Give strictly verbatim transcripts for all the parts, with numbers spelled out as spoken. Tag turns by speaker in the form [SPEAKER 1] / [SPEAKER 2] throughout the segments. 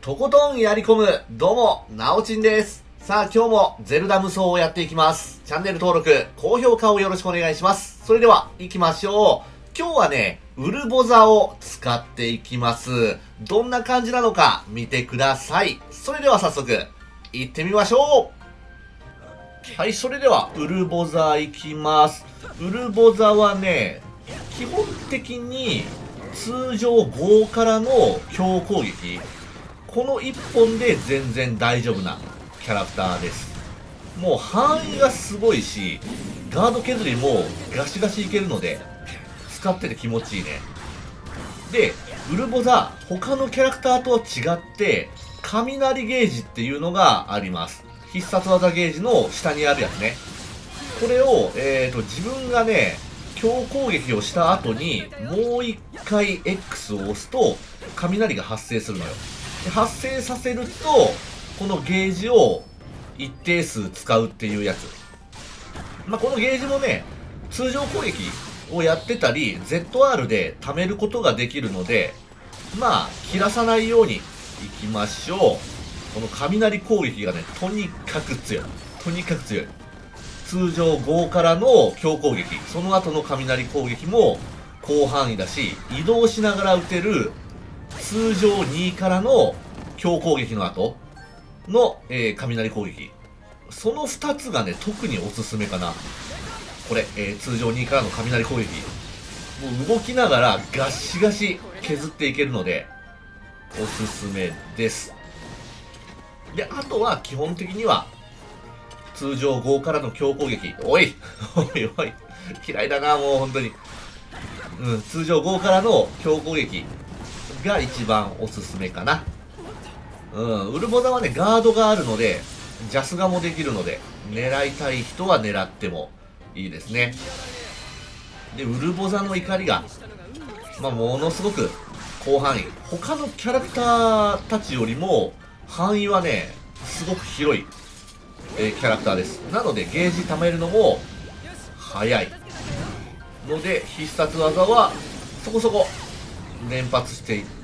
[SPEAKER 1] とことんやり込む、どうも、なおちんです。さあ、今日もゼルダ無双をやっていきます。チャンネル登録、高評価をよろしくお願いします。それでは、行きましょう。今日はね、ウルボザを使っていきます。どんな感じなのか、見てください。それでは早速、行ってみましょう。はい、それでは、ウルボザ行きます。ウルボザはね、基本的に、通常ごからの強攻撃、このいっぽんで全然大丈夫なキャラクターです。もう範囲がすごいし、ガード削りもガシガシいけるので、使ってて気持ちいいね。で、ウルボザ、他のキャラクターとは違って、雷ゲージっていうのがあります。必殺技ゲージの下にあるやつね。これを、えーと、自分がね、強攻撃をした後にもう一回 X を押すと雷が発生するのよ。で発生させるとこのゲージを一定数使うっていうやつ。まあ、このゲージもね、通常攻撃をやってたり ゼットアール で貯めることができるので、まあ切らさないようにいきましょう。この雷攻撃がね、とにかく強い。とにかく強い。通常ごからの強攻撃、その後の雷攻撃も広範囲だし、移動しながら撃てる通常にからの強攻撃の後の、えー、雷攻撃。そのふたつがね、特におすすめかな。これ、えー、通常にからの雷攻撃。もう動きながらガシガシ削っていけるので、おすすめです。で、あとは基本的には、通常ごからの強攻撃。おいおいおい嫌いだな、もう本当に。うん、通常ごからの強攻撃が一番おすすめかな。うん、ウルボザはね、ガードがあるので、ジャスガもできるので、狙いたい人は狙ってもいいですね。で、ウルボザの怒りが、まあ、ものすごく広範囲。他のキャラクターたちよりも、範囲はね、すごく広い。えー、キャラクターです。なのでゲージ貯めるのも早いので、必殺技はそこそこ連発していって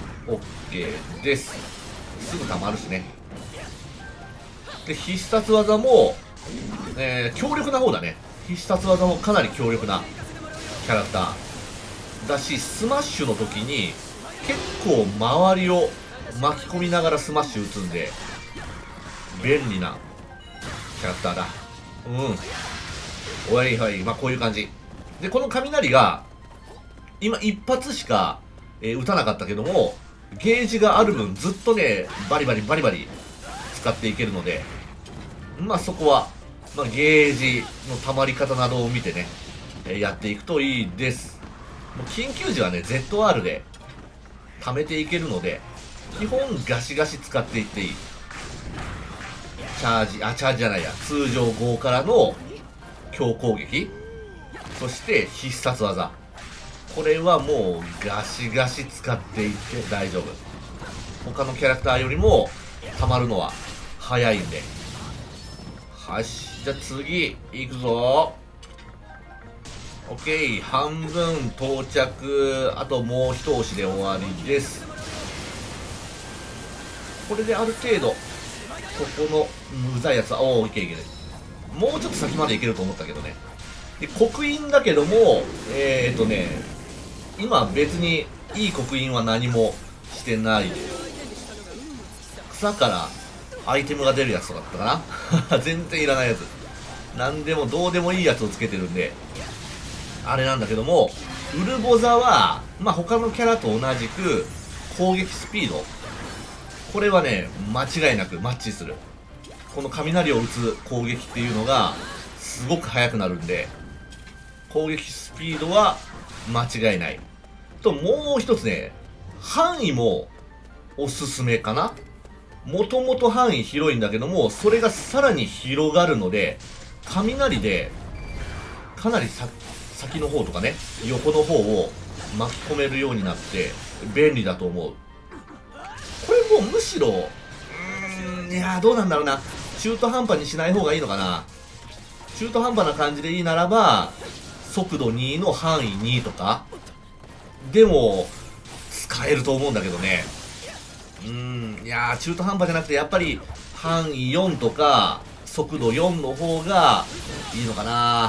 [SPEAKER 1] OK です。すぐ貯まるしね。で、必殺技も、えー、強力な方だね。必殺技もかなり強力なキャラクターだし、スマッシュの時に結構周りを巻き込みながらスマッシュ打つんで便利なキャラクターだ。うん。おいおい、まあこういう感じ。で、この雷が、今一発しか、えー、撃たなかったけども、ゲージがある分ずっとね、バリバリバリバリ使っていけるので、まあそこは、まあゲージの溜まり方などを見てね、えー、やっていくといいです。もう緊急時はね、ゼットアール で溜めていけるので、基本ガシガシ使っていっていい。チャージ、あ、チャージじゃないや。通常ごからの強攻撃。そして必殺技。これはもうガシガシ使っていって大丈夫。他のキャラクターよりも溜まるのは早いんで。はし、じゃあ次、行くぞ。OK。半分到着。あともう一押しで終わりです。これである程度、ここのうざいやつは、おお、いけいける。もうちょっと先までいけると思ったけどね。で、刻印だけども、えーとね、今別にいい刻印は何もしてないです。草からアイテムが出るやつとかだったかな全然いらないやつ。なんでもどうでもいいやつをつけてるんで、あれなんだけども、ウルボザは、まあ他のキャラと同じく、攻撃スピード。これはね、間違いなくマッチする。この雷を打つ攻撃っていうのがすごく速くなるんで、攻撃スピードは間違いない。と、もう一つね、範囲もおすすめかな。もともと範囲広いんだけども、それがさらに広がるので、雷でかなりさ先の方とかね、横の方を巻き込めるようになって便利だと思う。これもうむしろ、うーん、いやーどうなんだろうな。中途半端にしない方がいいのかな。中途半端な感じでいいならば、速度にの範囲にとか、でも、使えると思うんだけどね。うーん、 いやー、中途半端じゃなくて、やっぱり、範囲よんとか、速度よんの方が、いいのかな。はい。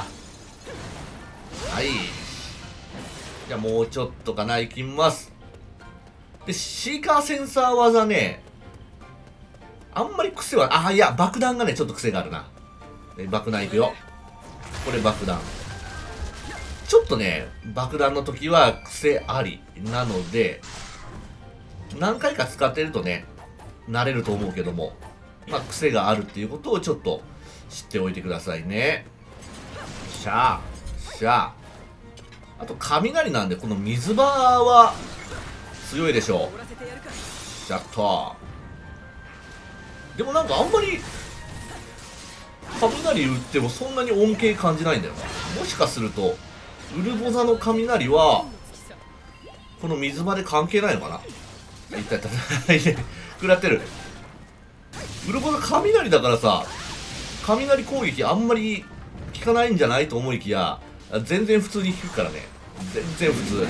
[SPEAKER 1] じゃあもうちょっとかな、いきます。で、シーカーセンサー技ね、あんまり癖は、あ、いや、爆弾がね、ちょっと癖があるな。え爆弾いくよ。これ爆弾。ちょっとね、爆弾の時は癖ありなので、何回か使ってるとね、慣れると思うけども、まあ、癖があるっていうことをちょっと知っておいてくださいね。しゃー、しゃー。あと、雷なんで、この水場は強いでしょう。しゃっと。でもなんかあんまり、雷打ってもそんなに恩恵感じないんだよな。もしかすると、ウルボザの雷は、この水場で関係ないのかな。いったいったいった。食らってる。ウルボザ雷だからさ、雷攻撃あんまり効かないんじゃないと思いきや、全然普通に効くからね。全然普通。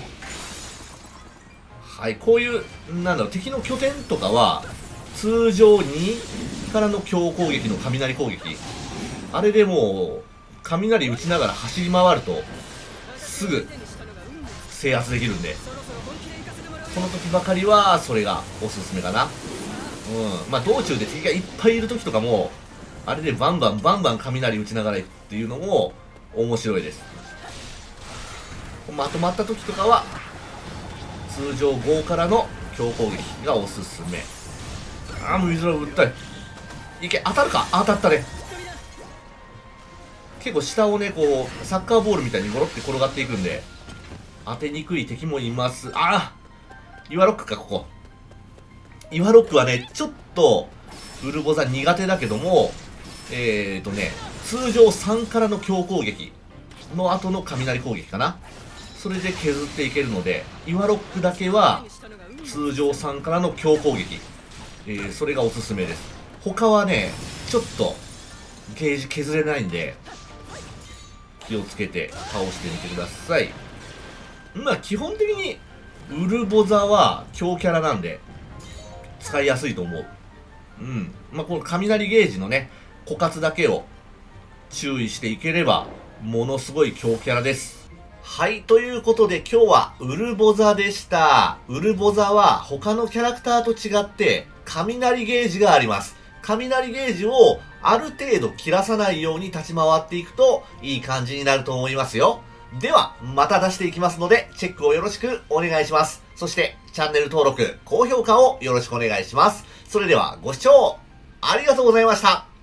[SPEAKER 1] はい、こういう、なんだろう、敵の拠点とかは、通常にからの強攻撃の雷攻撃。あれでもう、雷打ちながら走り回ると、すぐ制圧できるんで、この時ばかりは、それがおすすめかな。うん。まあ、道中で敵がいっぱいいる時とかも、あれでバンバンバンバン雷打ちながら行くっていうのも、面白いです。まとまった時とかは、通常ごからの強攻撃がおすすめ。ああ、もう水を打ったい。いけ、当たるか、当たったね。結構下をね、こう、サッカーボールみたいにゴロって転がっていくんで、当てにくい敵もいます。ああ岩ロックか、ここ。岩ロックはね、ちょっと、ウルボザ苦手だけども、えーとね、通常さんからの強攻撃の後の雷攻撃かな。それで削っていけるので、岩ロックだけは、通常さんからの強攻撃。えー、それがおすすめです。他はね、ちょっと、ゲージ削れないんで、気をつけて倒してみてください。まあ、基本的に、ウルボザは強キャラなんで、使いやすいと思う。うん。まあ、この雷ゲージのね、枯渇だけを注意していければ、ものすごい強キャラです。はい、ということで今日はウルボザでした。ウルボザは他のキャラクターと違って、雷ゲージがあります。雷ゲージをある程度切らさないように立ち回っていくといい感じになると思いますよ。では、また出していきますので、チェックをよろしくお願いします。そして、チャンネル登録、高評価をよろしくお願いします。それでは、ご視聴ありがとうございました。